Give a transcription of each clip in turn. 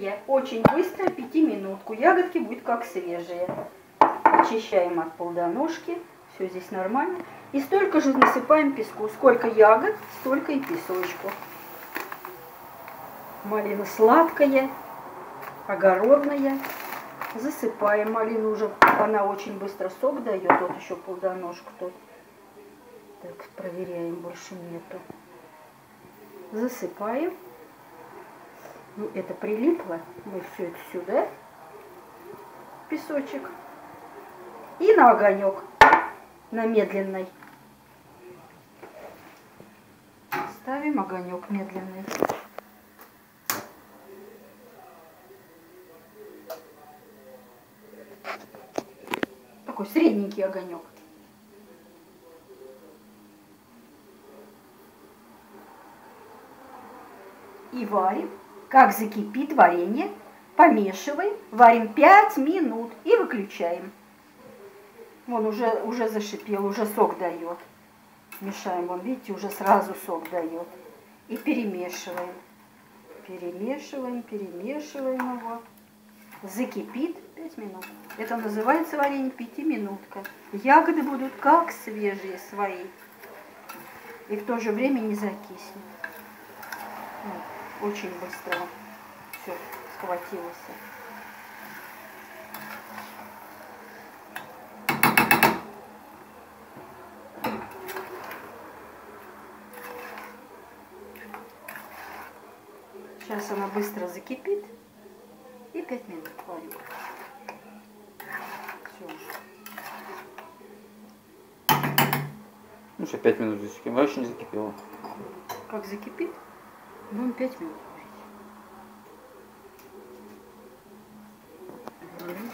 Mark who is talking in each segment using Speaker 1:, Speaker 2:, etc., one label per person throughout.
Speaker 1: варенье. Очень быстро, 5-минутку. Ягодки будут как свежие. Очищаем от плодоножки. Все здесь нормально. И столько же насыпаем песку. Сколько ягод, столько и песочку. Малина сладкая, огородная. Засыпаем малину уже. Она очень быстро сок дает. Вот еще плодоножку тут. Так, проверяем, больше нету. Засыпаем. Ну, это прилипло. Мы все это сюда. Песочек. И на огонек. На медленный. Ставим огонек медленный. Такой средненький огонек. И варим. Как закипит варенье, помешиваем, варим 5 минут и выключаем. Вон уже зашипел, уже сок дает. Мешаем, вон видите, уже сразу сок дает. И перемешиваем. Перемешиваем, перемешиваем его. Закипит 5 минут. Это называется варенье 5-минутка. Ягоды будут как свежие свои. И в то же время не закиснет. Очень быстро все схватилось. Сейчас она быстро закипит. И 5 минут варим. Все.
Speaker 2: Ну что, 5 минут засеким. А еще не закипело.
Speaker 1: Как закипит? Будем 5 минут варить.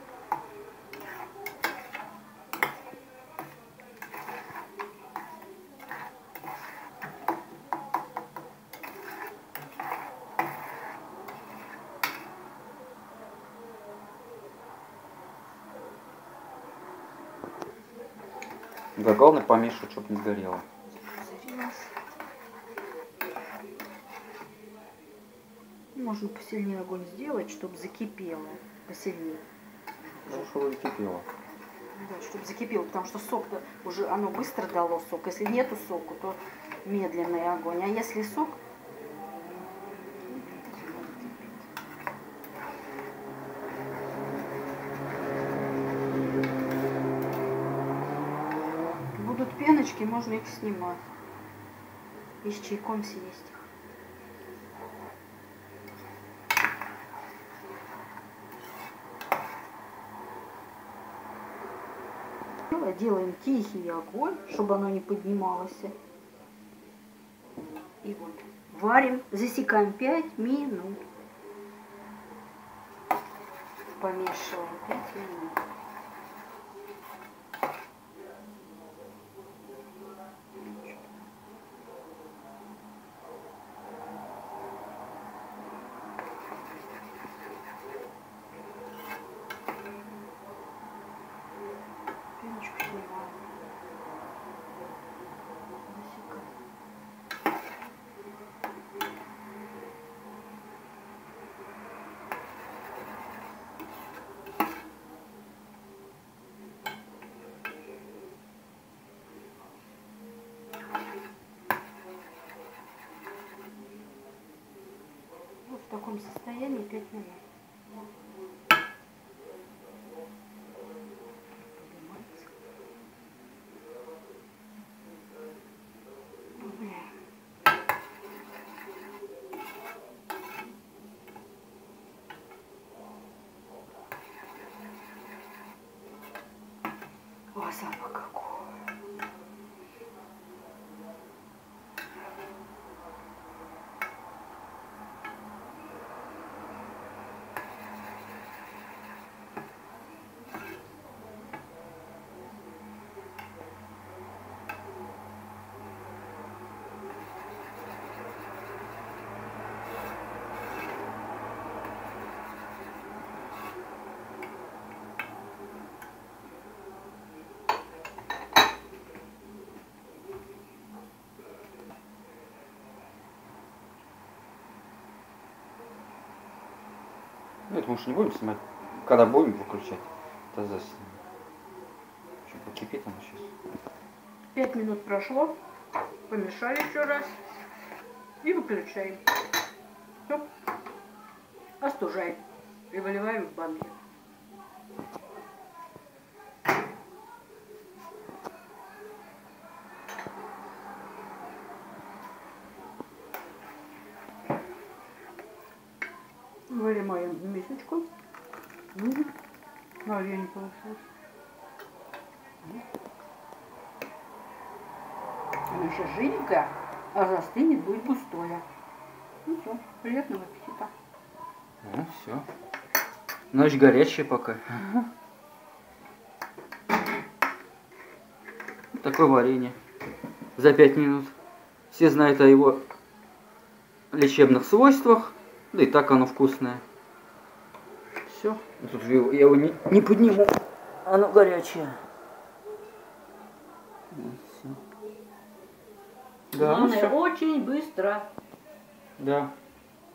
Speaker 2: Да, главное помешивать, чтобы не сгорело.
Speaker 1: Можно посильнее огонь сделать, чтобы закипело. Посильнее.
Speaker 2: Чтобы закипело.
Speaker 1: Да, чтобы закипело, потому что сок-то уже, оно быстро дало сок. Если нету соку, то медленный огонь. А если сок, будут пеночки, можно их снимать. И с чайком съесть. Делаем тихий огонь, чтобы оно не поднималось. И вот варим, засекаем 5 минут. Помешиваем 5 минут. Пеночку снимаем. Засекаем. Вот в таком состоянии 5 минут. О, запах какой!
Speaker 2: Нет, мы же не будем снимать. Когда будем выключать, тогда снимем. Еще покипит она сейчас.
Speaker 1: 5 минут прошло. Помешали еще раз. И выключаем. Все. Остужаем. И выливаем в банки. Выливаем в мисочку. Варенье получилось. Она еще жиденькая, а застынет, будет густое. Ну все, приятного аппетита.
Speaker 2: Ну все. Ночь горячая пока. Такое варенье. За 5 минут. Все знают о его лечебных свойствах. Да и так оно вкусное. Все. Тут же я его не подниму. Оно горячее. Вот, всё. Да,
Speaker 1: Главное,
Speaker 2: ну
Speaker 1: очень быстро.
Speaker 2: да.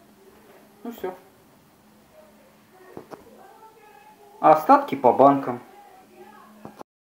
Speaker 2: Ну все. А остатки по банкам.